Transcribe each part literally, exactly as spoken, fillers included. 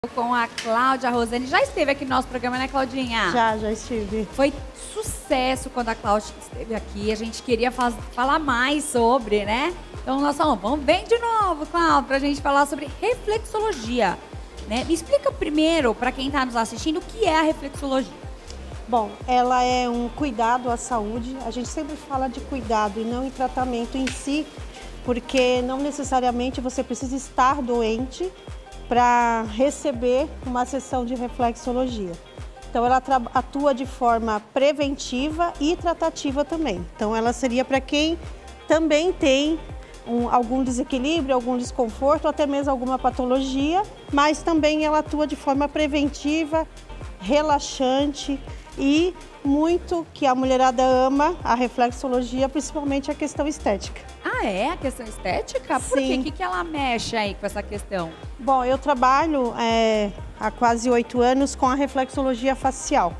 Com a Cláudia Rosane. Já esteve aqui no nosso programa, né, Claudinha? Já, já estive. Foi sucesso quando a Cláudia esteve aqui. A gente queria faz, falar mais sobre, né? Então, nós falamos, vamos, vem de novo, Cláudia, pra gente falar sobre reflexologia. Né? Me explica primeiro, para quem está nos assistindo, o que é a reflexologia. Bom, ela é um cuidado à saúde. A gente sempre fala de cuidado e não em tratamento em si, porque não necessariamente você precisa estar doente para receber uma sessão de reflexologia. Então, ela atua de forma preventiva e tratativa também. Então, ela seria para quem também tem um, algum desequilíbrio, algum desconforto, ou até mesmo alguma patologia, mas também ela atua de forma preventiva, relaxante e muito que a mulherada ama a reflexologia, principalmente a questão estética. Ah, é? A questão estética? Por quê? O que, que ela mexe aí com essa questão? Bom, eu trabalho é, há quase oito anos com a reflexologia facial,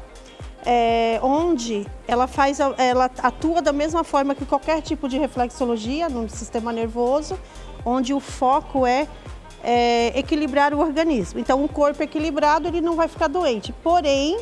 é, onde ela, faz, ela atua da mesma forma que qualquer tipo de reflexologia no sistema nervoso, onde o foco é, é equilibrar o organismo. Então, um corpo equilibrado, ele não vai ficar doente. Porém,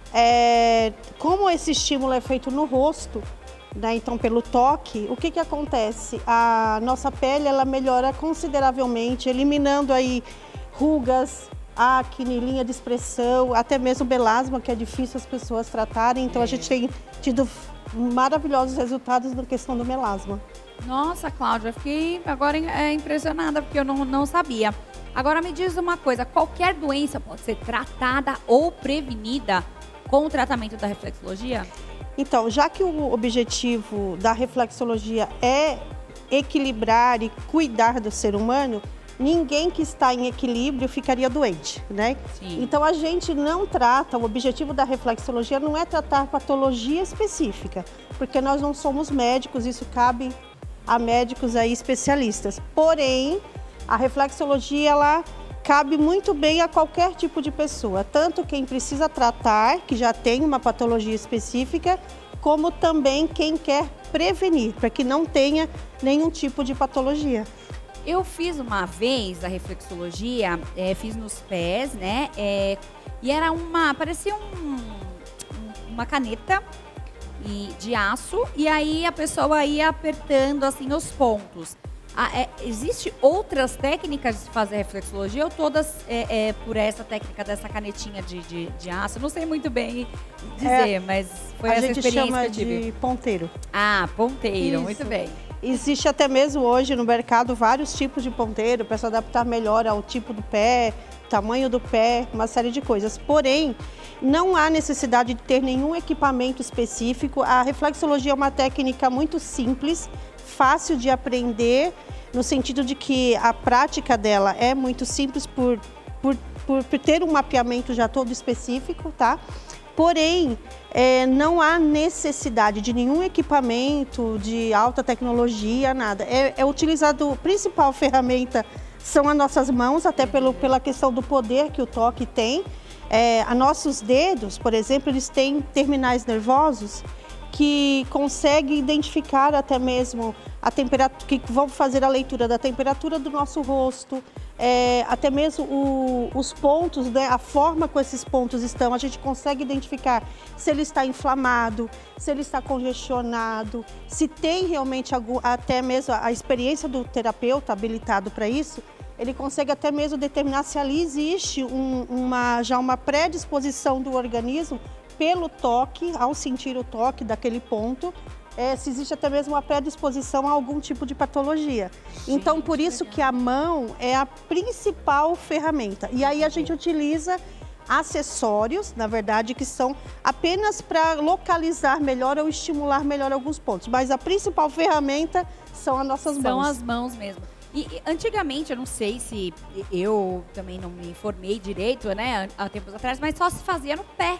é, como esse estímulo é feito no rosto, né, então pelo toque, o que que acontece? A nossa pele, ela melhora consideravelmente, eliminando aí rugas, acne, linha de expressão, até mesmo melasma, que é difícil as pessoas tratarem. Então, é. a gente tem tido maravilhosos resultados na questão do melasma. Nossa, Cláudia, fiquei agora impressionada, porque eu não, não sabia. Agora, me diz uma coisa, qualquer doença pode ser tratada ou prevenida com o tratamento da reflexologia? Então, já que o objetivo da reflexologia é equilibrar e cuidar do ser humano, ninguém que está em equilíbrio ficaria doente, né? Sim. Então, a gente não trata, o objetivo da reflexologia não é tratar patologia específica, porque nós não somos médicos, isso cabe a médicos aí especialistas. Porém, a reflexologia, ela cabe muito bem a qualquer tipo de pessoa, tanto quem precisa tratar, que já tem uma patologia específica, como também quem quer prevenir, para que não tenha nenhum tipo de patologia. Eu fiz uma vez a reflexologia, é, fiz nos pés, né? É, e era uma, parecia um, uma caneta e, de aço, e aí a pessoa ia apertando assim os pontos. Ah, é, existe outras técnicas de fazer reflexologia ou todas é, é, por essa técnica dessa canetinha de, de, de aço? Não sei muito bem dizer, é, mas foi essa experiência que eu tive. A gente chama de ponteiro. Ah, ponteiro, Isso. Muito bem. Existe até mesmo hoje no mercado vários tipos de ponteiro para se adaptar melhor ao tipo do pé, tamanho do pé, uma série de coisas. Porém, não há necessidade de ter nenhum equipamento específico. A reflexologia é uma técnica muito simples, fácil de aprender, no sentido de que a prática dela é muito simples por, por, por, por ter um mapeamento já todo específico, tá? Porém, é, não há necessidade de nenhum equipamento de alta tecnologia, nada. É, é utilizado, a principal ferramenta são as nossas mãos, até pelo, pela questão do poder que o toque tem. É, a nossos dedos, por exemplo, eles têm terminais nervosos que conseguem identificar até mesmo a temperatura, que vão fazer a leitura da temperatura do nosso rosto, é, até mesmo o, os pontos, né, a forma como esses pontos estão, a gente consegue identificar se ele está inflamado, se ele está congestionado, se tem realmente algum, até mesmo a experiência do terapeuta habilitado para isso, ele consegue até mesmo determinar se ali existe um, uma, já uma predisposição do organismo pelo toque, ao sentir o toque daquele ponto, é, se existe até mesmo uma predisposição a algum tipo de patologia. Gente, então, por isso legal. Que a mão é a principal ferramenta. E aí a gente utiliza acessórios, na verdade, que são apenas para localizar melhor ou estimular melhor alguns pontos. Mas a principal ferramenta são as nossas mãos. São as mãos mesmo. E, e antigamente, eu não sei se eu também não me informei direito, né, há tempos atrás, mas só se fazia no pé.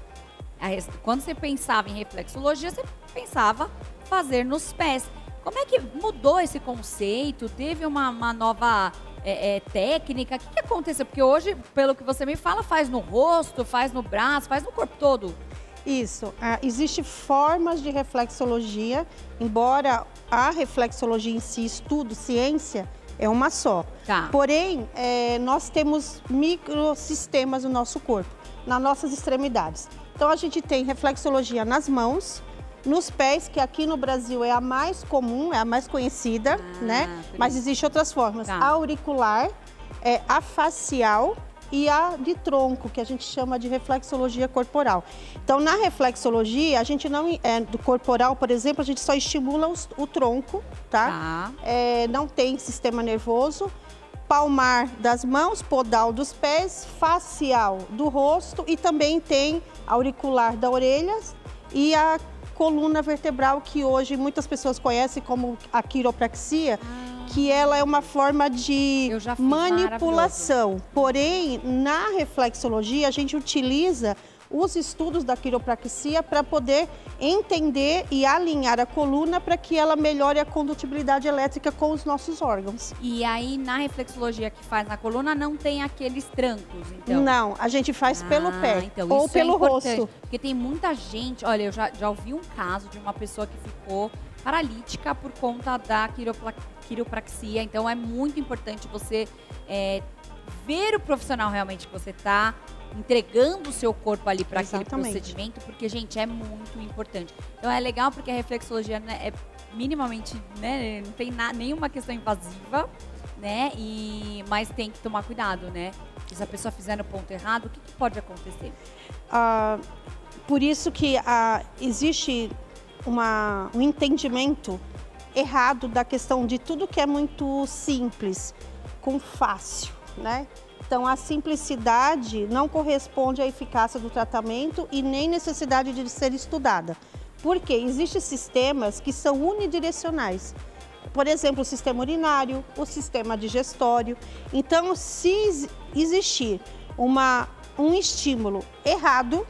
Quando você pensava em reflexologia, você pensava fazer nos pés. Como é que mudou esse conceito? Teve uma, uma nova é, é, técnica? O que, que aconteceu? Porque hoje, pelo que você me fala, faz no rosto, faz no braço, faz no corpo todo. Isso. Ah, existem formas de reflexologia, embora a reflexologia em si, estudo, ciência, é uma só. Tá. Porém, é, nós temos microsistemas no nosso corpo, nas nossas extremidades. Então, a gente tem reflexologia nas mãos, nos pés, que aqui no Brasil é a mais comum, é a mais conhecida, ah, né? Mas existem outras formas. Tá. A auricular, é, a facial e a de tronco, que a gente chama de reflexologia corporal. Então, na reflexologia, a gente não, é, do corporal, por exemplo, a gente só estimula os, o tronco, tá? Tá. É, não tem sistema nervoso. Palmar das mãos, podal dos pés, facial do rosto e também tem auricular da orelha e a coluna vertebral, que hoje muitas pessoas conhecem como a quiropraxia, ah. que ela é uma forma de manipulação. Porém, na reflexologia, a gente utiliza os estudos da quiropraxia para poder entender e alinhar a coluna para que ela melhore a condutibilidade elétrica com os nossos órgãos. E aí, na reflexologia que faz na coluna, não tem aqueles trancos, então? Não, a gente faz ah, pelo pé então, ou isso pelo é importante, rosto. Porque tem muita gente, olha, eu já, já ouvi um caso de uma pessoa que ficou paralítica por conta da quiropraxia, então é muito importante você é, ver o profissional realmente que você está entregando o seu corpo ali para aquele procedimento, porque, gente, é muito importante. Então, é legal porque a reflexologia, né, é minimamente, né, não tem na, nenhuma questão invasiva, né, e, mas tem que tomar cuidado, né? Se a pessoa fizer no ponto errado, o que, que pode acontecer? Ah, por isso que ah, existe uma, um entendimento errado da questão de tudo que é muito simples, com fácil, né? Então, a simplicidade não corresponde à eficácia do tratamento e nem necessidade de ser estudada. Porque existem sistemas que são unidirecionais. Por exemplo, o sistema urinário, o sistema digestório. Então, se existir uma, um estímulo errado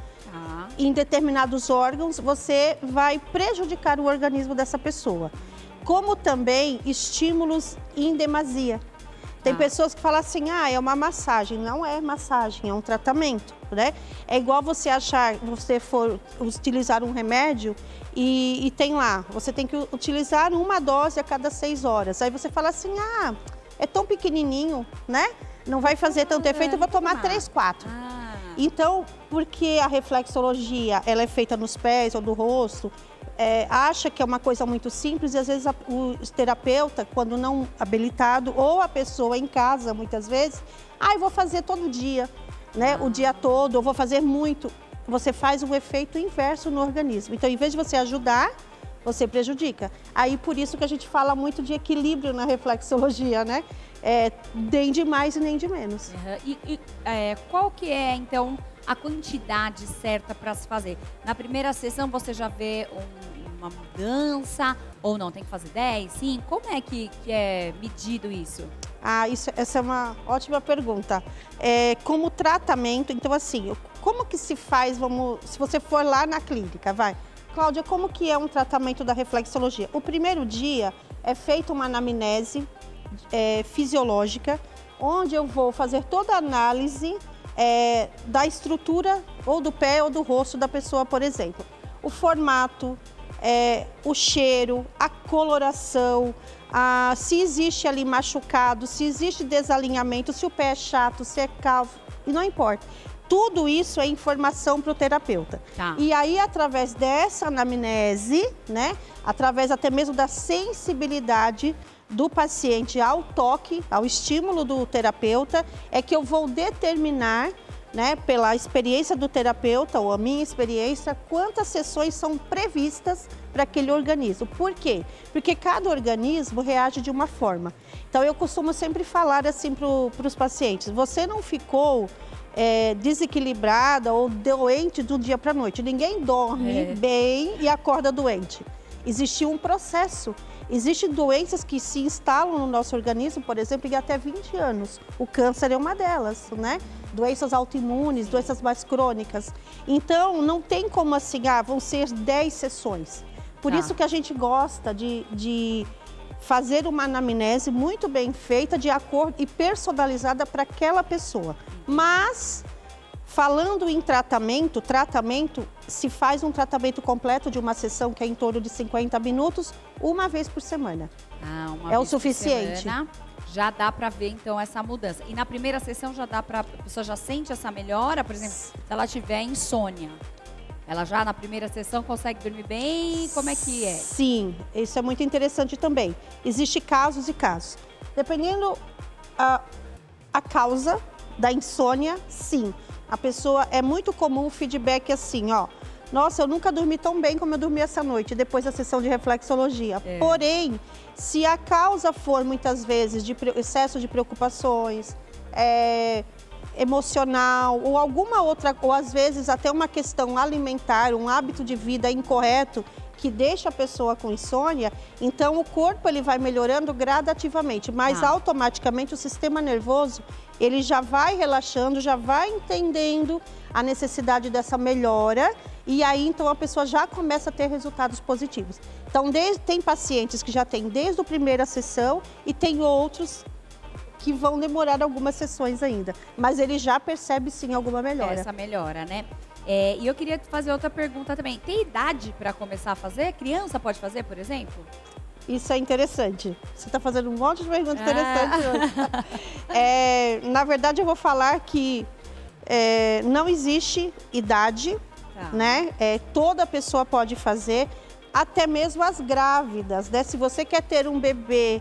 ah. em determinados órgãos, você vai prejudicar o organismo dessa pessoa. Como também estímulos em demasia. Tem ah. pessoas que falam assim, ah, é uma massagem. Não é massagem, é um tratamento, né? É igual você achar, você for utilizar um remédio e, e tem lá, você tem que utilizar uma dose a cada seis horas. Aí você fala assim, ah, é tão pequenininho, né? Não vai fazer ah, tanto efeito, eu vou tomar três, quatro. Ah. Então, porque a reflexologia, ela é feita nos pés ou no rosto, É, acha que é uma coisa muito simples e às vezes a, o terapeuta, quando não habilitado, ou a pessoa em casa, muitas vezes, ah, eu vou fazer todo dia, né, ah. o dia todo, eu vou fazer muito. Você faz um efeito inverso no organismo. Então, em vez de você ajudar, você prejudica. Aí, por isso que a gente fala muito de equilíbrio na reflexologia, né? É, nem de mais e nem de menos. Uhum. E, e é, qual que é, então, a quantidade certa para se fazer? Na primeira sessão você já vê um, uma mudança ou não? Tem que fazer dez, cinco? Como é que, que é medido isso? Ah, isso, essa é uma ótima pergunta. É, como tratamento, então assim, como que se faz, vamos, se você for lá na clínica, vai. Cláudia, como que é um tratamento da reflexologia? O primeiro dia é feita uma anamnese é, fisiológica, onde eu vou fazer toda a análise É, da estrutura ou do pé ou do rosto da pessoa, por exemplo. O formato, é, o cheiro, a coloração, a, se existe ali machucado, se existe desalinhamento, se o pé é chato, se é calvo, e não importa. Tudo isso é informação para o terapeuta. Tá. E aí, através dessa anamnese, né, através até mesmo da sensibilidade do paciente ao toque, ao estímulo do terapeuta, é que eu vou determinar, né, pela experiência do terapeuta ou a minha experiência, quantas sessões são previstas para aquele organismo. Por quê? Porque cada organismo reage de uma forma. Então, eu costumo sempre falar assim para os pacientes, você não ficou é, desequilibrada ou doente do dia para a noite. Ninguém dorme é. bem e acorda doente. Existiu um processo. Existem doenças que se instalam no nosso organismo, por exemplo, em até vinte anos. O câncer é uma delas, né? Doenças autoimunes, doenças mais crônicas. Então, não tem como assim, ah, vão ser dez sessões. Por tá. isso que a gente gosta de, de fazer uma anamnese muito bem feita, de acordo e personalizada para aquela pessoa. Mas, falando em tratamento, tratamento, se faz um tratamento completo de uma sessão que é em torno de cinquenta minutos, uma vez por semana. Ah, uma é vez o suficiente. Por semana. Já dá pra ver, então, essa mudança. E na primeira sessão já dá pra... A pessoa já sente essa melhora? Por exemplo, se ela tiver insônia, ela já na primeira sessão consegue dormir bem? Como é que é? Sim, isso é muito interessante também. Existem casos e casos. Dependendo a, a causa da insônia, sim. A pessoa, é muito comum o feedback assim, ó. Nossa, eu nunca dormi tão bem como eu dormi essa noite, depois da sessão de reflexologia. É. Porém, se a causa for, muitas vezes, de excesso de preocupações, é, emocional, ou alguma outra, ou às vezes até uma questão alimentar, um hábito de vida incorreto, que deixa a pessoa com insônia, então o corpo ele vai melhorando gradativamente, mas ah. automaticamente o sistema nervoso ele já vai relaxando, já vai entendendo a necessidade dessa melhora e aí então a pessoa já começa a ter resultados positivos. Então desde, tem pacientes que já têm desde a primeira sessão e tem outros que vão demorar algumas sessões ainda, mas ele já percebe sim alguma melhora. Essa melhora, né? É, e eu queria fazer outra pergunta também. Tem idade para começar a fazer? Criança pode fazer, por exemplo? Isso é interessante. Você está fazendo um monte de perguntas ah. interessantes hoje. É, na verdade, eu vou falar que é, não existe idade, tá. né? É, toda pessoa pode fazer, até mesmo as grávidas, né? Se você quer ter um bebê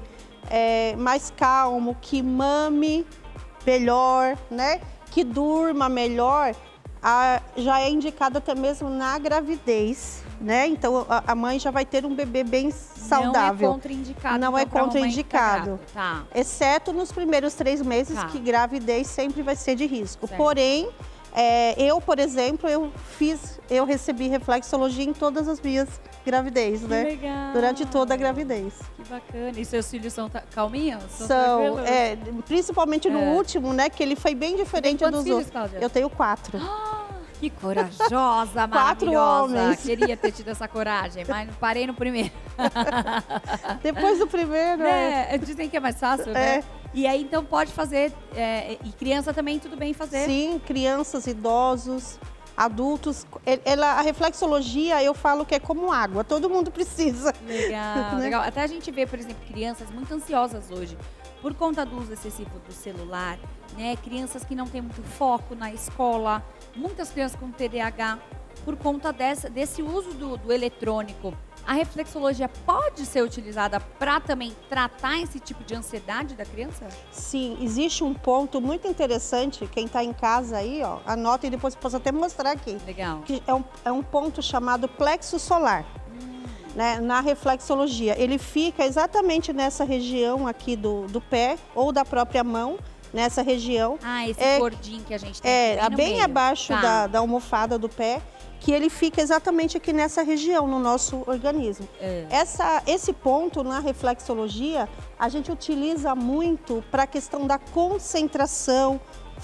é, mais calmo, que mame melhor, né? Que durma melhor, A, já é indicado até mesmo na gravidez, né? Então a, a mãe já vai ter um bebê bem saudável. Não é contraindicado. Não é contraindicado. Tá. Exceto nos primeiros três meses, tá. que gravidez sempre vai ser de risco. Certo. Porém, é, eu, por exemplo, eu fiz, eu recebi reflexologia em todas as minhas gravidez, que né? Legal. Durante toda a gravidez. Que bacana. E seus filhos são calminhos? São, são é, principalmente no é. último, né? Que ele foi bem diferente dos filhos, outros. Cláudia? Eu tenho quatro. Que corajosa, Quatro maravilhosa. homens. Queria ter tido essa coragem, mas parei no primeiro. Depois do primeiro, é. é. Dizem que é mais fácil, é. né? E aí, então, pode fazer, é, e criança também, tudo bem fazer? Sim, crianças, idosos, adultos. Ela, a reflexologia, eu falo que é como água, todo mundo precisa. Legal, né? legal. Até a gente vê, por exemplo, crianças muito ansiosas hoje, por conta do uso excessivo do celular, né? Crianças que não têm muito foco na escola, muitas crianças com T D A H, por conta dessa, desse uso do, do eletrônico. A reflexologia pode ser utilizada para também tratar esse tipo de ansiedade da criança? Sim, existe um ponto muito interessante, quem está em casa aí, ó, anota e depois posso até mostrar aqui. Legal. Que é, um, é um ponto chamado plexo solar. Né, na reflexologia, ele fica exatamente nessa região aqui do, do pé ou da própria mão, nessa região. Ah, esse é, gordinho que a gente tem É, bem, no bem meio. abaixo tá. da, da almofada do pé, que ele fica exatamente aqui nessa região, no nosso organismo. É. Essa, esse ponto na reflexologia, a gente utiliza muito para a questão da concentração,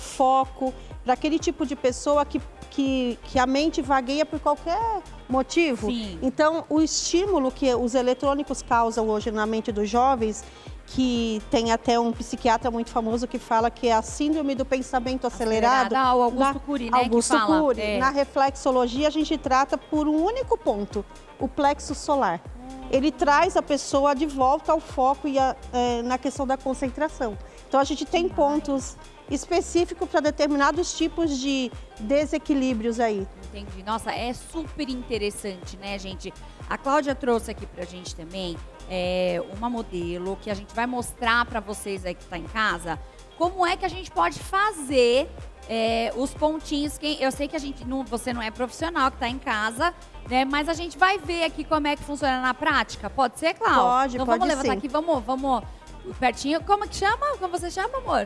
foco, para aquele tipo de pessoa que, que, que a mente vagueia por qualquer motivo. Sim. Então, o estímulo que os eletrônicos causam hoje na mente dos jovens, que tem até um psiquiatra muito famoso que fala que é a síndrome do pensamento acelerado. Ah, o Augusto Cury, né, Augusto que fala. Cury. É. Na reflexologia, a gente trata por um único ponto, o plexo solar. Hum. Ele traz a pessoa de volta ao foco e a, é, na questão da concentração. Então, a gente tem pontos específicos para determinados tipos de desequilíbrios aí. Entendi. Nossa, é super interessante, né, gente? A Cláudia trouxe aqui pra gente também é, uma modelo que a gente vai mostrar pra vocês aí que tá em casa como é que a gente pode fazer é, os pontinhos. Que, eu sei que a gente não, você não é profissional que tá em casa, né? Mas a gente vai ver aqui como é que funciona na prática. Pode ser, Cláudia? Pode, então pode vamos levantar sim. aqui, vamos, vamos pertinho. Como que chama? Como você chama, amor?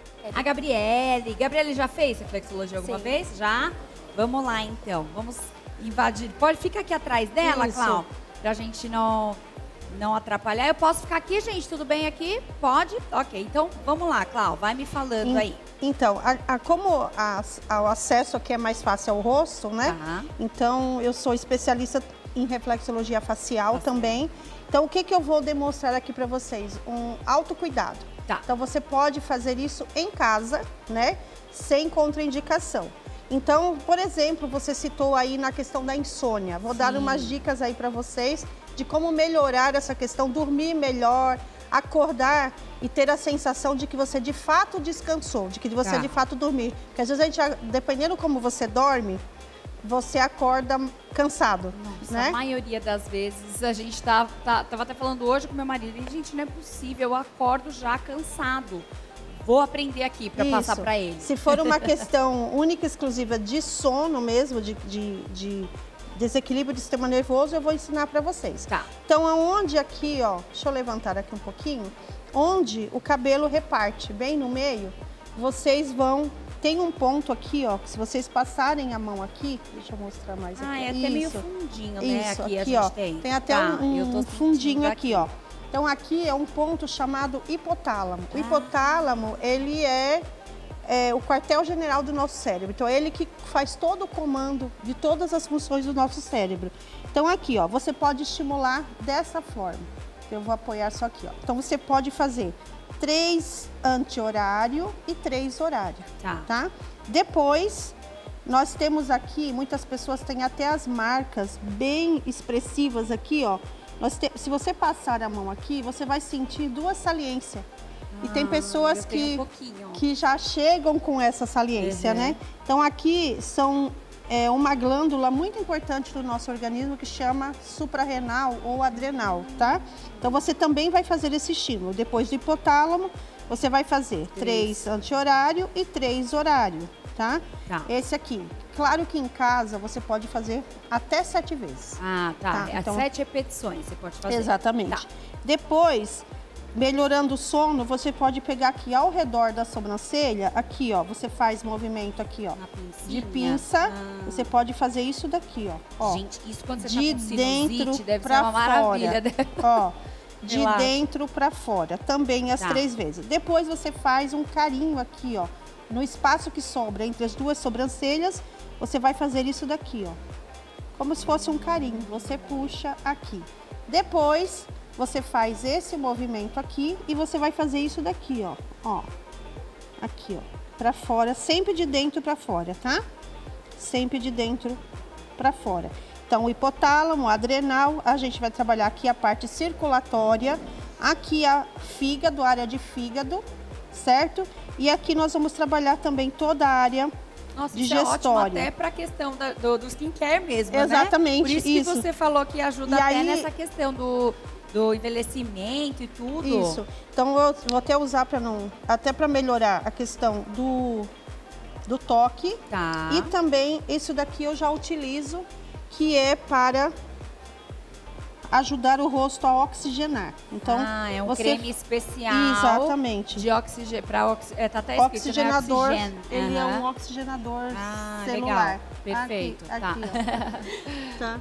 A Gabriele. Gabriele já fez reflexologia alguma Sim. vez? Já? Vamos lá, então. Vamos invadir. Pode ficar aqui atrás dela, Cláudia? Pra gente não, não atrapalhar. Eu posso ficar aqui, gente? Tudo bem aqui? Pode? Ok. Então, vamos lá, Cláudia. Vai me falando In, aí. Então, a, a, como a, a, o acesso aqui é mais fácil ao rosto, né? Tá. Então, eu sou especialista em reflexologia facial Tá. também. Então, o que, que eu vou demonstrar aqui para vocês? Um autocuidado. Tá. Então, você pode fazer isso em casa, né? Sem contraindicação. Então, por exemplo, você citou aí na questão da insônia. Vou Sim. dar umas dicas aí para vocês de como melhorar essa questão, dormir melhor, acordar e ter a sensação de que você de fato descansou, de que você Tá. de fato dormiu. Porque às vezes a gente, dependendo como você dorme, você acorda cansado, Nossa, né? a maioria das vezes, a gente tá, tá, tava até falando hoje com meu marido, e, gente, não é possível, eu acordo já cansado. Vou aprender aqui para passar Isso. para ele. Se for uma questão única e exclusiva de sono mesmo, de, de, de desequilíbrio do sistema nervoso, eu vou ensinar para vocês. Tá. Então, aonde aqui, ó, deixa eu levantar aqui um pouquinho, onde o cabelo reparte bem no meio, vocês vão... Tem um ponto aqui, ó, que se vocês passarem a mão aqui, deixa eu mostrar mais aqui. Ah, é até Isso. meio fundinho, né? Isso, Aqui, aqui, a ó, gente tem. tem até Tá, um, eu tô um sentindo fundinho aqui, ó. Então, aqui é um ponto chamado hipotálamo. O Ah. hipotálamo, ele é, é o quartel-general do nosso cérebro. Então, é ele que faz todo o comando de todas as funções do nosso cérebro. Então, aqui, ó, você pode estimular dessa forma. Eu vou apoiar só aqui, ó. Então, você pode fazer três anti-horário e três horário, Tá. tá? Depois, nós temos aqui, muitas pessoas têm até as marcas bem expressivas aqui, ó. Nós te, se você passar a mão aqui, você vai sentir duas saliências. E tem Ah, pessoas eu tenho que, um pouquinho. que já chegam com essa saliência, Uhum. né? Então, aqui são é, uma glândula muito importante do nosso organismo que chama suprarrenal ou adrenal, tá? Então, você também vai fazer esse estímulo. Depois do hipotálamo, você vai fazer três anti-horário e três horário, tá? Tá. Esse aqui. Claro que em casa você pode fazer até sete vezes. Ah, tá. Tá, É então- sete repetições você pode fazer. Exatamente. Tá. Depois, melhorando o sono, você pode pegar aqui ao redor da sobrancelha, aqui, ó, você faz movimento aqui, ó, Uma pincinha. de pinça. Ah. Você pode fazer isso daqui, ó. ó Gente, isso quando você de tá com dentro sinusite, deve pra ser uma maravilha. fora. né? Ó, de Relaxa. dentro pra fora, também as Tá. três vezes. Depois você faz um carinho aqui, ó, no espaço que sobra entre as duas sobrancelhas, você vai fazer isso daqui, ó. Como se fosse um carinho, você puxa aqui. Depois, você faz esse movimento aqui e você vai fazer isso daqui, ó. Ó. Aqui, ó, pra fora, sempre de dentro pra fora, tá? Sempre de dentro pra fora. Então, o hipotálamo, o adrenal, a gente vai trabalhar aqui a parte circulatória, aqui a fígado, a área de fígado, certo? E aqui nós vamos trabalhar também toda a área Nossa, isso é ótimo digestória. até pra questão da, do, do skincare mesmo, né? Exatamente, Por isso, isso. que você falou que ajuda E até aí- nessa questão do, do envelhecimento e tudo. Isso. Então eu vou até usar para não, até para melhorar a questão do do toque. Tá. E também isso daqui eu já utilizo, que é para ajudar o rosto a oxigenar. Então, ah, é um você creme especial. Exatamente. De oxigênio, para oxi... é, tá até escrito, né? Oxigenador, Oxigênio. ele é Aham. um oxigenador Ah, celular. legal. Perfeito, Aqui, tá. aqui, ó. Tá.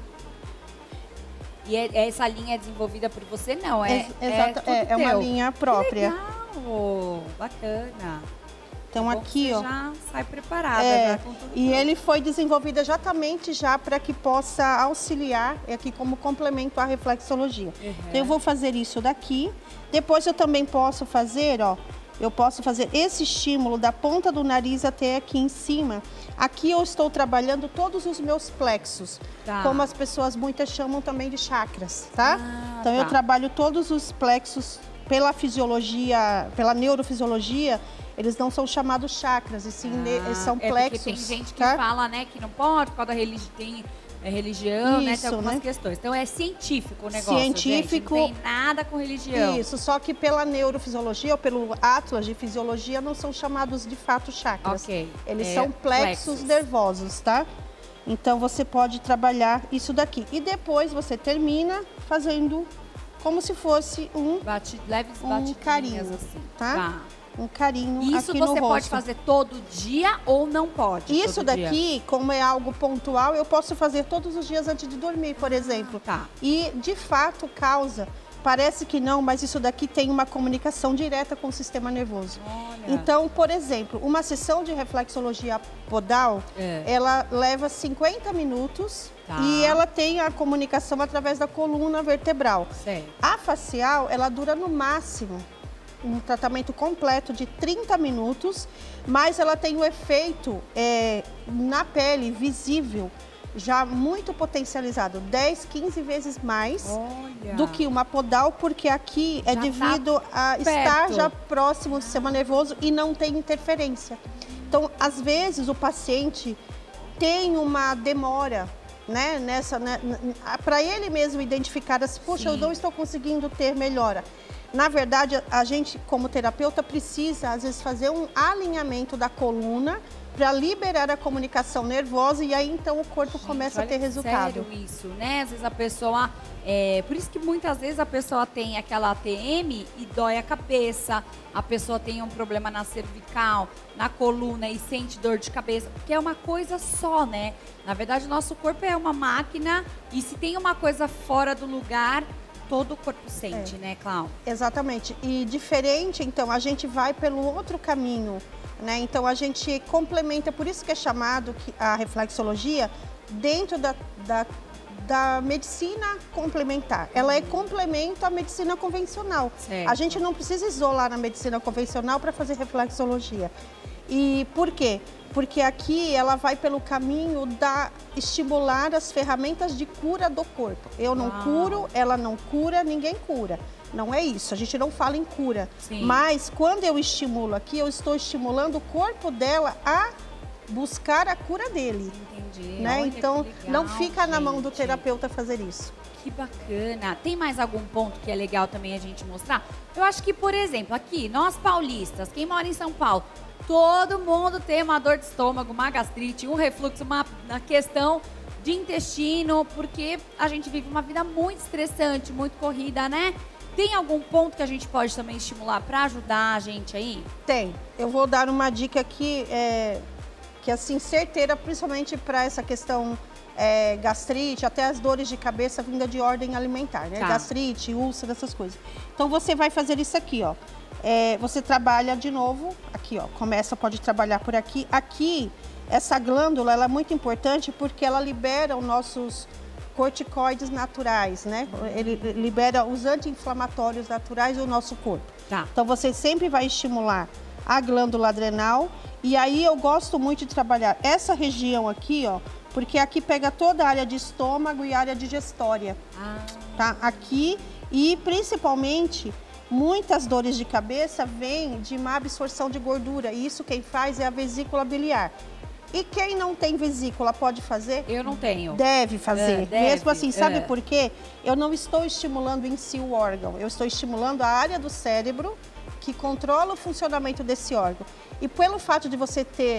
E é- essa linha é desenvolvida por você? Não, é, Ex- exata- tudo é, é uma teu. linha própria. Que legal, bacana. Então Bom, aqui, você ó. já sai preparada. É, já com tudo e pronto. ele foi desenvolvido exatamente já para que possa auxiliar aqui como complemento à reflexologia. Uhum. Então eu vou fazer isso daqui. Depois eu também posso fazer, ó, eu posso fazer esse estímulo da ponta do nariz até aqui em cima. Aqui eu estou trabalhando todos os meus plexos, Tá. como as pessoas muitas chamam também de chakras, tá? Ah, então tá. eu trabalho todos os plexos pela fisiologia, pela neurofisiologia. Eles não são chamados chakras, e sim ne- Ah, são é plexos. porque tem gente que tá? fala, né, que não pode por causa da religi tem, é, religião, né? Isso, Tem algumas né? questões. Então é científico o negócio. Científico. Gente, não tem nada com religião. Isso, só que pela neurofisiologia ou pelo Atlas de Fisiologia não são chamados de fato chakras. Ok. Eles É, são plexos, plexos. nervosos, tá? Então você pode trabalhar isso daqui. E depois você termina fazendo como se fosse um, Bate, leves um batidinhas carinho, assim. tá? um carinho Isso aqui você no pode rosto. fazer todo dia ou não pode? Isso todo dia? daqui, como é algo pontual, eu posso fazer todos os dias antes de dormir, por exemplo. Tá. E, de fato, causa. Parece que não, mas isso daqui tem uma comunicação direta com o sistema nervoso. Olha. Então, por exemplo, uma sessão de reflexologia podal, É. ela leva cinquenta minutos Tá. e ela tem a comunicação através da coluna vertebral. Certo. A facial, ela dura no máximo um tratamento completo de trinta minutos, mas ela tem o efeito é, na pele visível já muito potencializado, dez, quinze vezes mais Olha. do que uma podal, porque aqui é Já devido tá a estar perto. já próximo do sistema nervoso e não tem interferência. Então, às vezes, o paciente tem uma demora, né, nessa, né, para ele mesmo identificar assim, poxa, Sim. eu não estou conseguindo ter melhora. Na verdade, a gente, como terapeuta, precisa, às vezes, fazer um alinhamento da coluna para liberar a comunicação nervosa e aí, então, o corpo Gente, começa a olha ter que resultado. sério isso, né? Às vezes a pessoa... É, por isso que muitas vezes a pessoa tem aquela A T M e dói a cabeça. A pessoa tem um problema na cervical, na coluna e sente dor de cabeça. Porque é uma coisa só, né? Na verdade, o nosso corpo é uma máquina e se tem uma coisa fora do lugar... Todo o corpo sente, é. né, Cláudia? Exatamente. E diferente, então, a gente vai pelo outro caminho, né? Então, a gente complementa, por isso que é chamado a reflexologia dentro da, da, da medicina complementar. Ela é complemento à medicina convencional. Certo. A gente não precisa isolar a medicina convencional para fazer reflexologia. E por quê? Porque aqui ela vai pelo caminho da estimular as ferramentas de cura do corpo. Eu não Uau. curo, ela não cura, ninguém cura. Não é isso, a gente não fala em cura. Sim. Mas quando eu estimulo aqui, eu estou estimulando o corpo dela a buscar a cura dele. Entendi. Né? Olha, Então, que legal, não fica na mão do gente. terapeuta fazer isso. Que bacana. Tem mais algum ponto que é legal também a gente mostrar? Eu acho que, por exemplo, aqui, nós paulistas, quem mora em São Paulo, todo mundo tem uma dor de estômago, uma gastrite, um refluxo, uma, uma questão de intestino, porque a gente vive uma vida muito estressante, muito corrida, né? Tem algum ponto que a gente pode também estimular para ajudar a gente aí? Tem. Eu vou dar uma dica aqui, é, que assim, certeira, principalmente para essa questão é, gastrite, até as dores de cabeça vinda de ordem alimentar, né? Tá. Gastrite, úlcera, essas coisas. Então, você vai fazer isso aqui, ó. É, você trabalha de novo, aqui, ó. Começa, pode trabalhar por aqui. Aqui, essa glândula, ela é muito importante porque ela libera os nossos corticoides naturais, né? Ele libera os anti-inflamatórios naturais do nosso corpo. Tá. Então, você sempre vai estimular a glândula adrenal. E aí, eu gosto muito de trabalhar essa região aqui, ó, porque aqui pega toda a área de estômago e área digestória, Ah. tá? Aqui, e principalmente, muitas dores de cabeça vêm de má absorção de gordura. E isso quem faz é a vesícula biliar. E quem não tem vesícula pode fazer? Eu não tenho. Deve fazer. É, deve, Mesmo assim, sabe é. por quê? Eu não estou estimulando em si o órgão, eu estou estimulando a área do cérebro que controla o funcionamento desse órgão. E pelo fato de você ter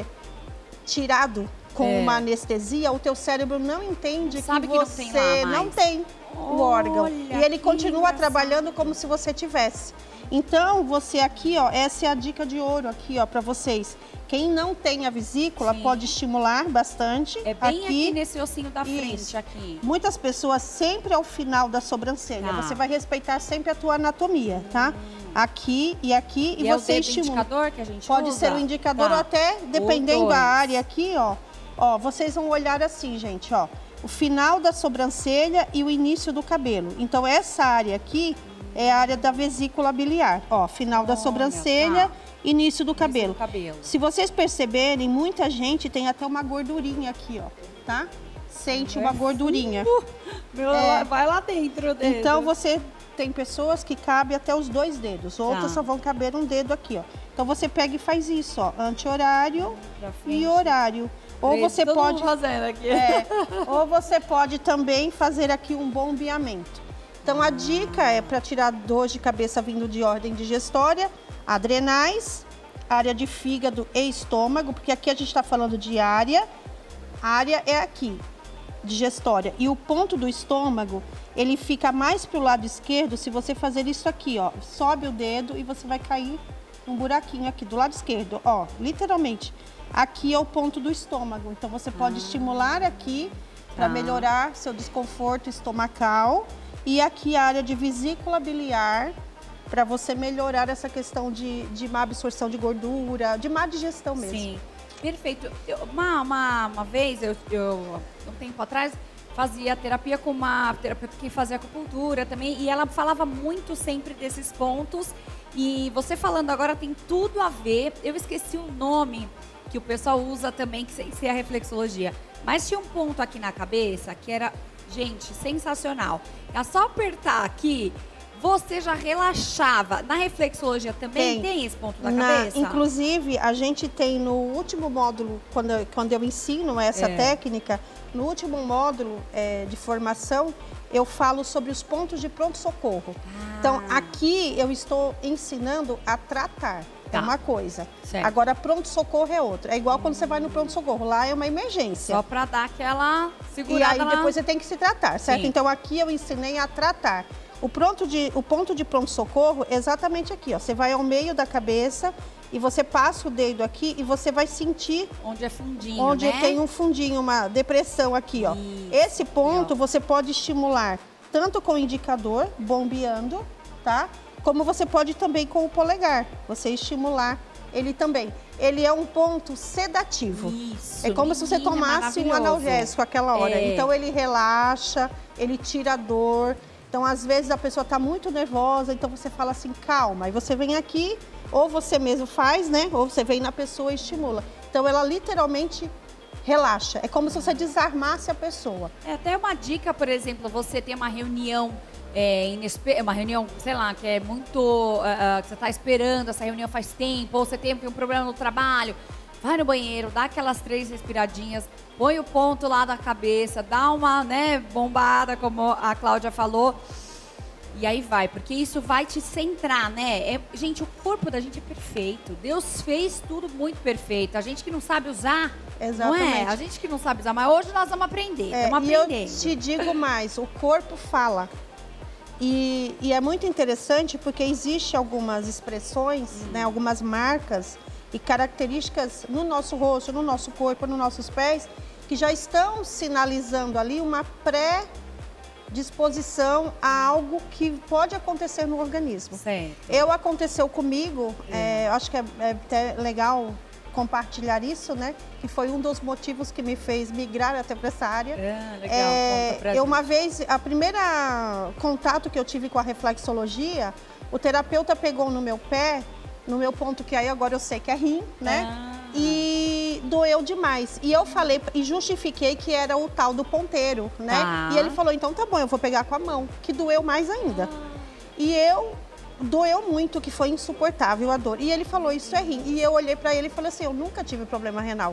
tirado com É. uma anestesia, o teu cérebro não entende Sabe que que não você tem lá mais. não tem o órgão. Olha, E ele que continua engraçado. trabalhando como se você tivesse. Então, você aqui, ó, essa é a dica de ouro aqui, ó, para vocês. Quem não tem a vesícula Sim. pode estimular bastante. É bem aqui, nesse ossinho da frente, Isso. aqui. Muitas pessoas sempre ao final da sobrancelha. Tá. Você vai respeitar sempre a tua anatomia, tá? Aqui e aqui E, e, é o você dedo estimula. indicador que a gente Pode usa? ser o indicador Tá. ou até, dependendo Os da dois. área aqui, ó. Ó, vocês vão olhar assim, gente, ó. O final da sobrancelha e o início do cabelo. Então, essa área aqui é a área da vesícula biliar. Ó, final da Olha, sobrancelha, tá. início do cabelo. do cabelo. Se vocês perceberem, muita gente tem até uma gordurinha aqui, ó, tá? Sente uma gordurinha. Meu, É. vai lá dentro dele. Então, você tem pessoas que cabe até os dois dedos, outras Tá. só vão caber um dedo aqui, ó. Então, você pega e faz isso, ó, anti-horário Pra frente. e horário. Ou Três, você todo pode, mundo fazendo aqui. é, ou você pode também fazer aqui um bombeamento. Então, a dica é para tirar dor de cabeça vindo de ordem digestória, adrenais, área de fígado e estômago, porque aqui a gente está falando de área, a área é aqui, digestória. E o ponto do estômago, ele fica mais para o lado esquerdo se você fazer isso aqui, ó. Sobe o dedo e você vai cair num buraquinho aqui do lado esquerdo, ó, literalmente. Aqui é o ponto do estômago, então você pode Ah. estimular aqui para Tá. melhorar seu desconforto estomacal. E aqui a área de vesícula biliar, para você melhorar essa questão de, de má absorção de gordura, de má digestão mesmo. Sim, perfeito. Eu- uma, uma, uma vez, eu, eu, um tempo atrás, fazia terapia com uma terapeuta que fazia acupuntura também, e ela falava muito sempre desses pontos. E você falando agora tem tudo a ver. Eu esqueci o nome. que o pessoal usa também, que sem ser a reflexologia. Mas tinha um ponto aqui na cabeça que era, gente, sensacional. É só apertar aqui, você já relaxava. Na reflexologia também tem, tem esse ponto da na, cabeça? Inclusive, a gente tem no último módulo, quando eu, quando eu ensino essa é. técnica, no último módulo é, de formação, eu falo sobre os pontos de pronto-socorro. Ah. Então, aqui eu estou ensinando a tratar. Tá. É uma coisa. Certo. Agora, pronto-socorro é outra. É igual hum. quando você vai no pronto-socorro. Lá é uma emergência. Só para dar aquela segurada. E aí, lá... depois você tem que se tratar, certo? Sim. Então, aqui eu ensinei a tratar. O, pronto de, o ponto de pronto-socorro é exatamente aqui, ó. Você vai ao meio da cabeça e você passa o dedo aqui e você vai sentir... Onde é fundinho, Onde né? tem um fundinho, uma depressão aqui, ó. Isso. Esse ponto você pode estimular tanto com o indicador, bombeando, tá? Como você pode também com o polegar, você estimular ele também. Ele é um ponto sedativo. Isso, é como se você tomasse um analgésico àquela hora. É. Então, ele relaxa, ele tira a dor. Então, às vezes, a pessoa está muito nervosa, então você fala assim, calma. Aí você vem aqui, ou você mesmo faz, né? Ou você vem na pessoa e estimula. Então, ela literalmente relaxa. É como se você desarmasse a pessoa. É até uma dica, por exemplo, você tem uma reunião... É, inesper... uma reunião, sei lá, que é muito... Uh, uh, que você está esperando, essa reunião faz tempo, ou você tem um problema no trabalho, vai no banheiro, dá aquelas três respiradinhas, põe o ponto lá da cabeça, dá uma, né, bombada, como a Cláudia falou, e aí vai, porque isso vai te centrar, né? É, gente, o corpo da gente é perfeito, Deus fez tudo muito perfeito, a gente que não sabe usar, exatamente. Não é? A gente que não sabe usar, mas hoje nós vamos aprender, é, vamos e aprendendo. Eu te digo mais, o corpo fala. E, e é muito interessante porque existe algumas expressões, hum. né, algumas marcas e características no nosso rosto, no nosso corpo, nos nossos pés, que já estão sinalizando ali uma pré-disposição a algo que pode acontecer no organismo. Certo. Eu aconteceu comigo, hum. é, acho que é, é até legal compartilhar isso, né? Que foi um dos motivos que me fez migrar até para essa área. É, legal. É, eu uma vez, a primeira contato que eu tive com a reflexologia, o terapeuta pegou no meu pé, no meu ponto que aí agora eu sei que é rim, né? Ah. E doeu demais. E eu falei e justifiquei que era o tal do ponteiro, né? Ah. E ele falou, então tá bom, eu vou pegar com a mão, que doeu mais ainda. Ah. E eu doeu muito, que foi insuportável a dor. E ele falou, isso é rim. E eu olhei pra ele e falei assim, eu nunca tive problema renal.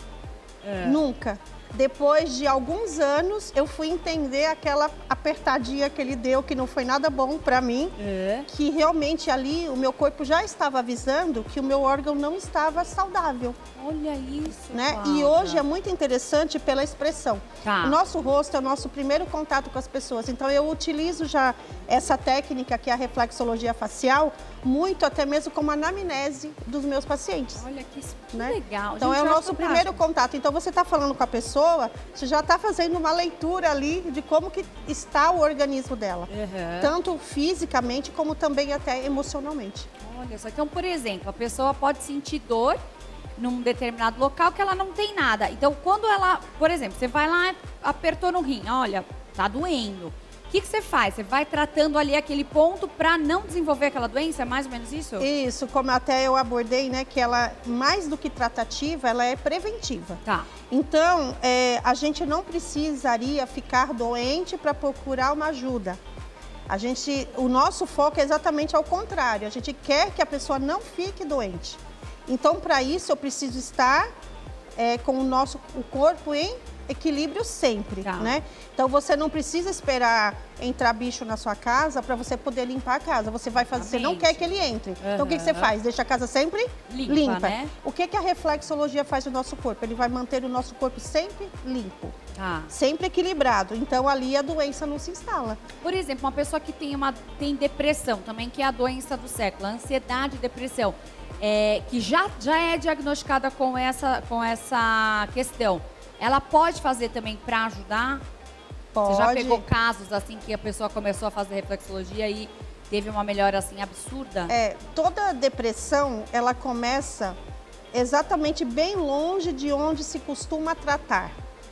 É. Nunca. Depois de alguns anos, eu fui entender aquela apertadinha que ele deu, que não foi nada bom pra mim. É. Que realmente ali o meu corpo já estava avisando que o meu órgão não estava saudável. Olha isso, né? E hoje é muito interessante pela expressão. Tá. O nosso rosto é o nosso primeiro contato com as pessoas. Então eu utilizo já essa técnica, que é a reflexologia facial, muito até mesmo como anamnese dos meus pacientes. Olha que, que né? legal. Então gente, é o nosso primeiro contato. Então você está falando com a pessoa, você já está fazendo uma leitura ali de como que está o organismo dela. Uhum. Tanto fisicamente como também até emocionalmente. Olha só, então por exemplo, a pessoa pode sentir dor num determinado local que ela não tem nada. Então, quando ela, por exemplo, você vai lá, apertou no rim, olha, tá doendo. O que, que você faz? Você vai tratando ali aquele ponto para não desenvolver aquela doença? É mais ou menos isso? Isso, como até eu abordei, né, que ela, mais do que tratativa, ela é preventiva. Tá. Então, é, a gente não precisaria ficar doente para procurar uma ajuda. A gente, o nosso foco é exatamente ao contrário. A gente quer que a pessoa não fique doente. Então, para isso, eu preciso estar é, com o nosso o corpo em equilíbrio sempre, tá. né? Então, você não precisa esperar entrar bicho na sua casa para você poder limpar a casa. Você vai fazer, você não quer que ele entre. Uhum. Então, o que, que você faz? Deixa a casa sempre limpa. limpa. Né? O que, que a reflexologia faz no nosso corpo? Ele vai manter o nosso corpo sempre limpo, ah. sempre equilibrado. Então, ali a doença não se instala. Por exemplo, uma pessoa que tem, uma, tem depressão também, que é a doença do século, a ansiedade e depressão. É, que já, já é diagnosticada com essa, com essa questão, ela pode fazer também para ajudar? Pode. Você já pegou casos assim que a pessoa começou a fazer reflexologia e teve uma melhora assim absurda? É, toda depressão, ela começa exatamente bem longe de onde se costuma tratar.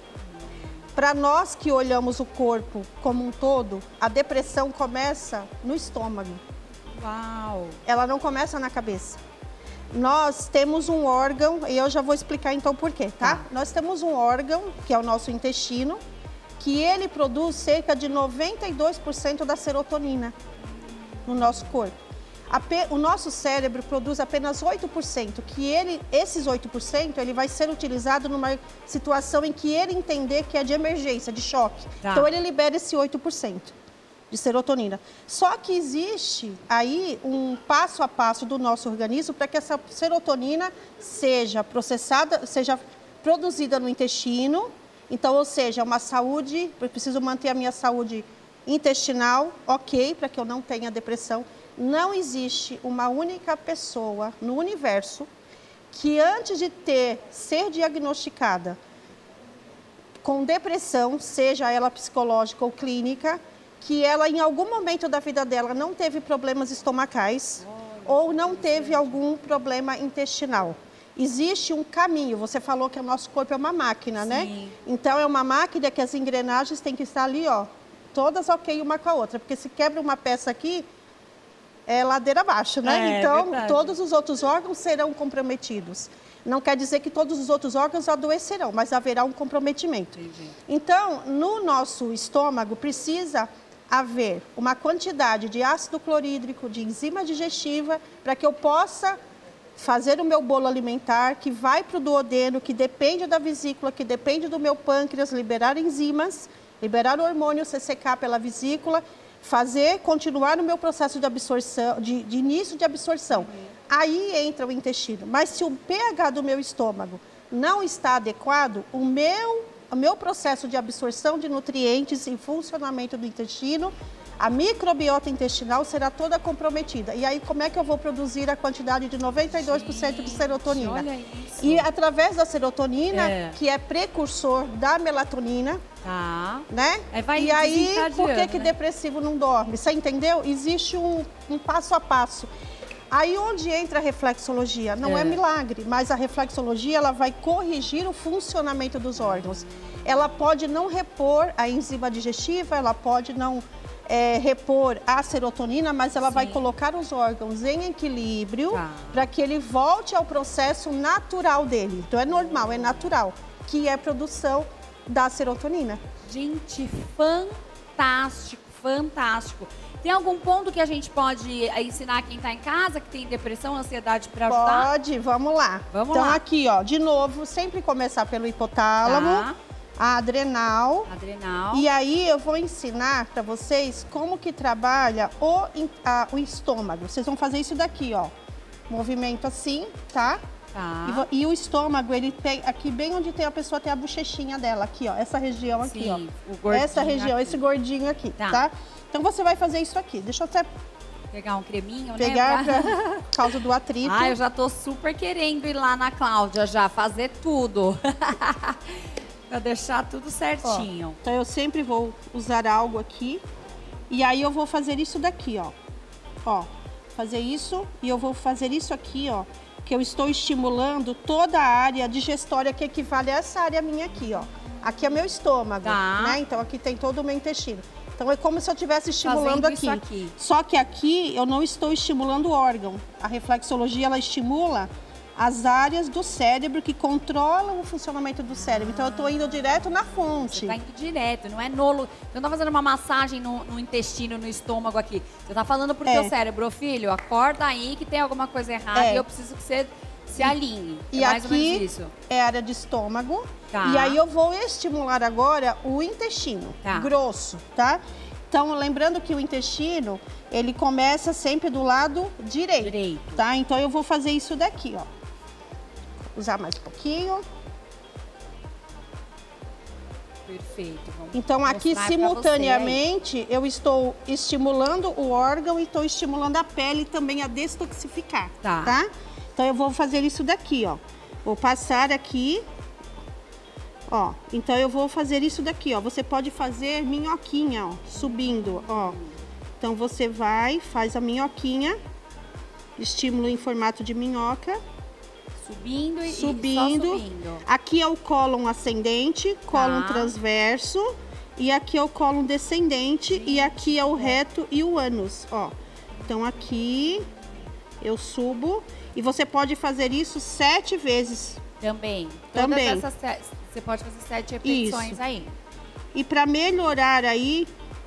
Para nós que olhamos o corpo como um todo, a depressão começa no estômago. Uau! Ela não começa na cabeça. Nós temos um órgão, e eu já vou explicar então por quê, tá? Tá. Nós temos um órgão, que é o nosso intestino, que ele produz cerca de noventa e dois por cento da serotonina no nosso corpo. Ape- O nosso cérebro produz apenas oito por cento, que ele, esses oito por cento ele vai ser utilizado numa situação em que ele entender que é de emergência, de choque. Tá. Então ele libera esse oito por cento de serotonina. Só que existe aí um passo a passo do nosso organismo para que essa serotonina seja processada, seja produzida no intestino. Então, ou seja, uma saúde, eu preciso manter a minha saúde intestinal, ok, para que eu não tenha depressão. Não existe uma única pessoa no universo que antes de ter, ser diagnosticada com depressão, seja ela psicológica ou clínica, que ela em algum momento da vida dela não teve problemas estomacais ou não teve algum problema intestinal. Existe um caminho, você falou que o nosso corpo é uma máquina, Sim. né? Então é uma máquina que as engrenagens têm que estar ali, ó, todas ok uma com a outra, porque se quebra uma peça aqui, é ladeira abaixo, né? É, então verdade. todos os outros órgãos serão comprometidos. Não quer dizer que todos os outros órgãos adoecerão, mas haverá um comprometimento. Entendi. Então, no nosso estômago precisa haver uma quantidade de ácido clorídrico, de enzima digestiva, para que eu possa fazer o meu bolo alimentar, que vai para o duodeno, que depende da vesícula, que depende do meu pâncreas, liberar enzimas, liberar o hormônio C C K pela vesícula, fazer, continuar o meu processo de absorção, de, de início de absorção. Uhum. Aí entra o intestino. Mas se o pH do meu estômago não está adequado, o meu O meu processo de absorção de nutrientes e funcionamento do intestino, a microbiota intestinal será toda comprometida. E aí, como é que eu vou produzir a quantidade de noventa e dois por cento Gente, de serotonina? Olha isso. E através da serotonina, É. que é precursor da melatonina, Tá. né? Aí vai e aí, por que, desencadeando, que né? depressivo não dorme? Você entendeu? Existe um, um passo a passo. Aí onde entra a reflexologia? Não é. é milagre, mas a reflexologia ela vai corrigir o funcionamento dos órgãos. Ela pode não repor a enzima digestiva, ela pode não é, repor a serotonina, mas ela Sim. vai colocar os órgãos em equilíbrio tá. para que ele volte ao processo natural dele. Então é normal, é natural, que é a produção da serotonina. Gente, fantástico, fantástico. Tem algum ponto que a gente pode ensinar quem está em casa, que tem depressão, ansiedade para ajudar? Pode, vamos lá. Vamos então lá. aqui, ó, de novo, sempre começar pelo hipotálamo, Tá. a adrenal. Adrenal. E aí eu vou ensinar para vocês como que trabalha o, a, o estômago. Vocês vão fazer isso daqui, ó. Movimento assim, tá? Tá. E, vo- e o estômago, ele tem aqui bem onde tem a pessoa, tem a bochechinha dela, aqui, ó. Essa região aqui, Sim, ó. o gordinho Essa região, aqui. esse gordinho aqui, Tá. tá? Então você vai fazer isso aqui. Deixa eu até Pegar um creminho, pegar né? pra... por causa do atrito. Ah, eu já tô super querendo ir lá na Cláudia já, fazer tudo. Pra deixar tudo certinho. Ó, então eu sempre vou usar algo aqui. E aí eu vou fazer isso daqui, ó. Ó, fazer isso e eu vou fazer isso aqui, ó. Que eu estou estimulando toda a área digestória que equivale a essa área minha aqui, ó. Aqui é meu estômago, Tá. né? Então aqui tem todo o meu intestino. Então é como se eu estivesse estimulando Fazendo aqui. isso aqui. Só que aqui eu não estou estimulando o órgão. A reflexologia, ela estimula as áreas do cérebro que controlam o funcionamento do cérebro. Então eu estou indo direto na fonte. Você tá indo direto, não é no... Você não tá fazendo uma massagem no, no intestino, no estômago aqui. Você tá falando pro É. teu cérebro, ô filho, acorda aí que tem alguma coisa errada É. e eu preciso que você se alinhe. E é mais ou menos aqui isso. é a área de estômago. Tá. E aí eu vou estimular agora o intestino Tá. grosso, tá? Então, lembrando que o intestino, ele começa sempre do lado direito, Direito. tá? Então eu vou fazer isso daqui, ó. Usar mais um pouquinho. Perfeito. Vamos Então aqui mostrar pra você aí. simultaneamente eu estou estimulando o órgão e estou estimulando a pele também a detoxificar, Tá. tá? Então eu vou fazer isso daqui, ó. Vou passar aqui, ó. Então eu vou fazer isso daqui, ó. Você pode fazer minhoquinha, ó, subindo, ó. Então você vai, faz a minhoquinha, estímulo em formato de minhoca. Subindo e Subindo. e só subindo. Aqui é o cólon ascendente, cólon Tá. transverso. E aqui é o cólon descendente. E aqui é o reto e o ânus, ó. Então aqui eu subo. E você pode fazer isso sete vezes. Também. Também. Todas essas, você pode fazer sete repetições isso. aí. E para melhorar aí,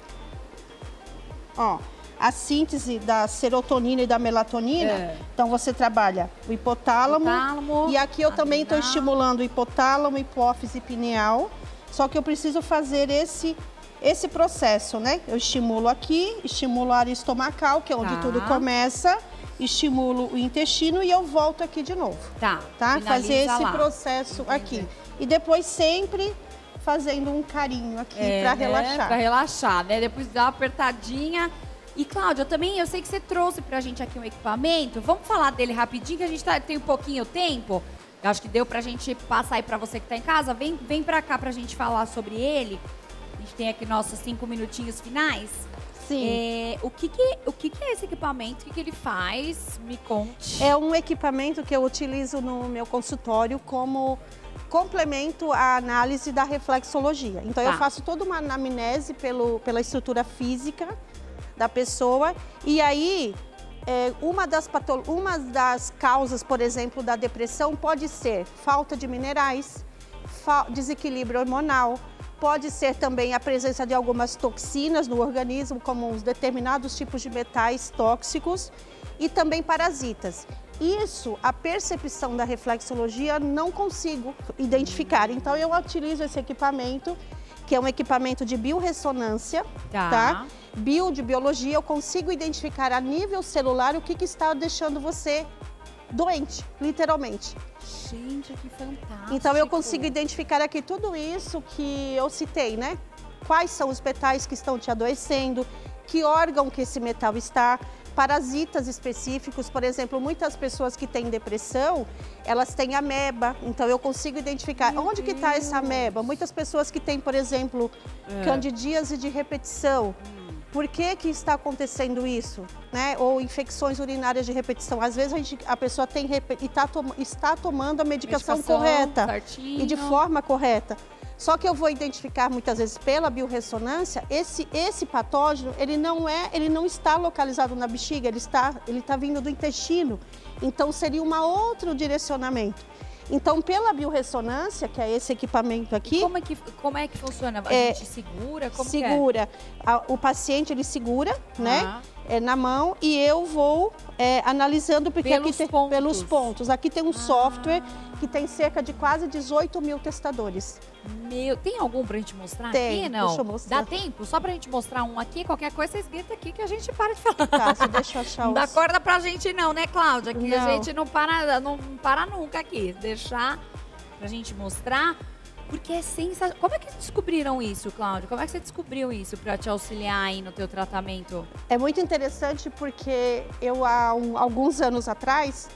ó, a síntese da serotonina e da melatonina, é. Então você trabalha o hipotálamo, hipotálamo e aqui eu também estou estimulando o hipotálamo, hipófise pineal, só que eu preciso fazer esse, esse processo, né? Eu estimulo aqui, estimulo a área estomacal, que é onde tá. tudo começa, estimulo o intestino e eu volto aqui de novo. Tá. Tá? Fazer esse lá. processo Entendi. Aqui. E depois sempre fazendo um carinho aqui é, para né? relaxar. Para relaxar, né? Depois dá uma apertadinha. E, Cláudia, também eu sei que você trouxe pra gente aqui um equipamento. Vamos falar dele rapidinho, que a gente tá, tem um pouquinho tempo. Eu acho que deu pra gente passar aí pra você que tá em casa. Vem, vem pra cá pra gente falar sobre ele. A gente tem aqui nossos cinco minutinhos finais. Sim. É, o que que, o que que é esse equipamento? O que que ele faz? Me conte. É um equipamento que eu utilizo no meu consultório como complemento à análise da reflexologia. Então, tá. eu faço toda uma anamnese pelo, pela estrutura física da pessoa, e aí é, uma, das patolo uma das causas, por exemplo, da depressão pode ser falta de minerais, desequilíbrio hormonal, pode ser também a presença de algumas toxinas no organismo, como os determinados tipos de metais tóxicos e também parasitas. Isso, a percepção da reflexologia, não consigo identificar, então eu utilizo esse equipamento, que é um equipamento de biorressonância, tá? tá? Bio de biologia, eu consigo identificar a nível celular o que, que está deixando você doente, literalmente. Gente, que fantástico! Então eu consigo identificar aqui tudo isso que eu citei, né? Quais são os metais que estão te adoecendo, que órgão que esse metal está, parasitas específicos, por exemplo, muitas pessoas que têm depressão, elas têm ameba, então eu consigo identificar Meu onde Deus. que está essa ameba. Muitas pessoas que têm, por exemplo, é. candidíase de repetição, por que que está acontecendo isso? Né? Ou infecções urinárias de repetição. Às vezes a, gente, a pessoa tem, e tá, está tomando a medicação, medicação correta certinho. E de forma correta. Só que eu vou identificar muitas vezes pela biorressonância, esse, esse patógeno, ele não, é, ele não está localizado na bexiga, ele está, ele está vindo do intestino. Então seria um outro direcionamento. Então, pela biorressonância, que é esse equipamento aqui... E como é que, como é que funciona? A é, gente segura? Como segura. Que é? A, o paciente, ele segura, ah. né? É, na mão e eu vou é, analisando porque pelos aqui tem, pontos. pelos pontos. Aqui tem um ah. software que tem cerca de quase dezoito mil testadores. Meu, tem algum pra gente mostrar tem, aqui? Não. Deixa eu mostrar. Dá tempo? Só pra gente mostrar um aqui, qualquer coisa vocês gritam aqui que a gente para de falar. Tá, você deixa eu achar Não os... dá corda pra gente não, né, Cláudia? Que não. a gente não para, não para nunca aqui. Deixar pra gente mostrar. Porque é sensacional. Como é que descobriram isso, Cláudia? Como é que você descobriu isso para te auxiliar aí no teu tratamento? É muito interessante porque eu, há um, alguns anos atrás,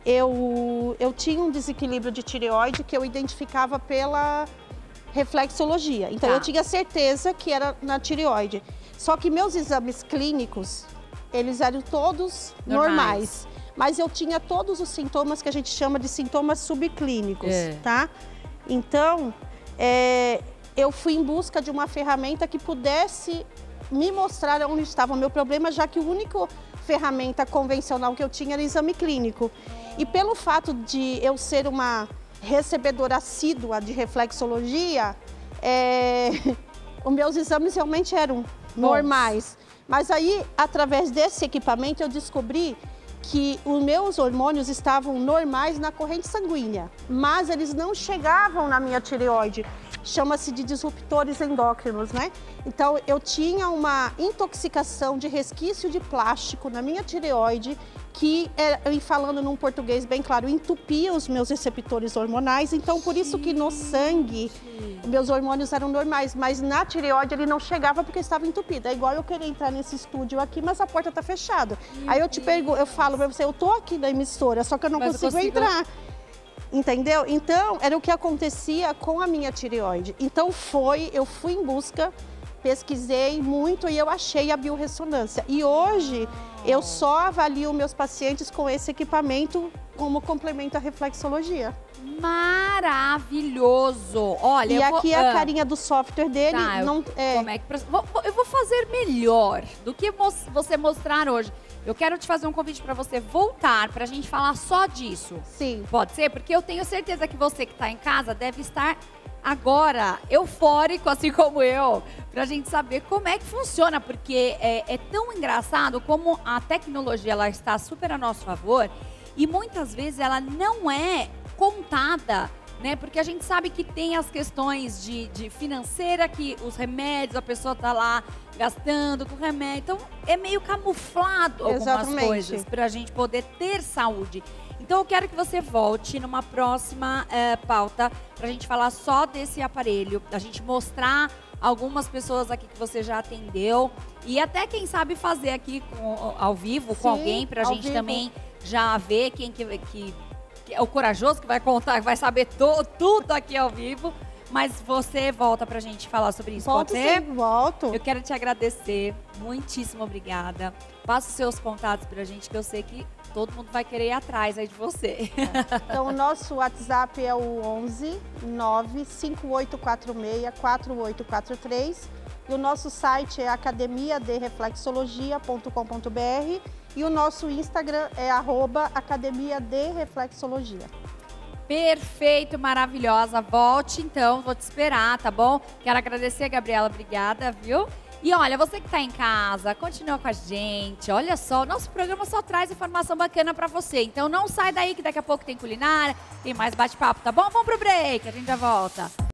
eu, eu tinha um desequilíbrio de tireoide que eu identificava pela reflexologia. Então, tá. eu tinha certeza que era na tireoide. Só que meus exames clínicos, eles eram todos normais. normais. Mas eu tinha todos os sintomas que a gente chama de sintomas subclínicos, é. tá? Então, é, eu fui em busca de uma ferramenta que pudesse me mostrar onde estava o meu problema, já que a única ferramenta convencional que eu tinha era exame clínico. E pelo fato de eu ser uma recebedora assídua de reflexologia, é, os meus exames realmente eram normais. Mas aí, através desse equipamento, eu descobri que os meus hormônios estavam normais na corrente sanguínea, mas eles não chegavam na minha tireoide. Chama-se de disruptores endócrinos, né? Então, eu tinha uma intoxicação de resquício de plástico na minha tireoide, que, falando num português bem claro, entupia os meus receptores hormonais. Então, por isso que no sangue, meus hormônios eram normais, mas na tireoide ele não chegava porque estava entupido. É igual eu querer entrar nesse estúdio aqui, mas a porta está fechada. Meu Aí eu te pergunto, eu falo para você, eu tô aqui na emissora, só que eu não mas consigo, eu consigo entrar. Entendeu? Então, era o que acontecia com a minha tireoide. Então, foi, eu fui em busca, pesquisei muito e eu achei a biorressonância. E hoje, eu só avalio meus pacientes com esse equipamento como complemento à reflexologia. Maravilhoso! Ó, Olha, e eu aqui vou, é a ah, carinha do software dele. Tá, eu, não, é, como é que, vou, eu vou fazer melhor do que você mostrar hoje. Eu quero te fazer um convite para você voltar, para a gente falar só disso. Sim. Pode ser? Porque eu tenho certeza que você que está em casa deve estar agora eufórico, assim como eu, para a gente saber como é que funciona. Porque é, é tão engraçado como a tecnologia ela está super a nosso favor e muitas vezes ela não é contada, né? Porque a gente sabe que tem as questões de, de financeira, que os remédios, a pessoa tá lá gastando com remédio. Então, é meio camuflado algumas Exatamente. coisas para a gente poder ter saúde. Então, eu quero que você volte numa próxima uh, pauta para a gente falar só desse aparelho, a gente mostrar algumas pessoas aqui que você já atendeu e até, quem sabe, fazer aqui com, ao vivo Sim, com alguém para a gente vivo. também já ver quem que... que é o corajoso que vai contar, que vai saber to, tudo aqui ao vivo. Mas você volta pra gente falar sobre isso, Volto pode ser? sim, volto. Eu quero te agradecer, muitíssimo obrigada. Passa os seus contatos pra gente, que eu sei que todo mundo vai querer ir atrás aí de você. Então, o nosso WhatsApp é o onze nove cinco oito quatro seis quatro oito quatro três. E o nosso site é academia de reflexologia ponto com ponto br. E o nosso Instagram é arroba academia de reflexologia. Perfeito, maravilhosa. Volte então, vou te esperar, tá bom? Quero agradecer, Gabriela, obrigada, viu? E olha, você que tá em casa, continua com a gente. Olha só, o nosso programa só traz informação bacana pra você. Então não sai daí que daqui a pouco tem culinária, tem mais bate-papo, tá bom? Vamos pro break, a gente já volta.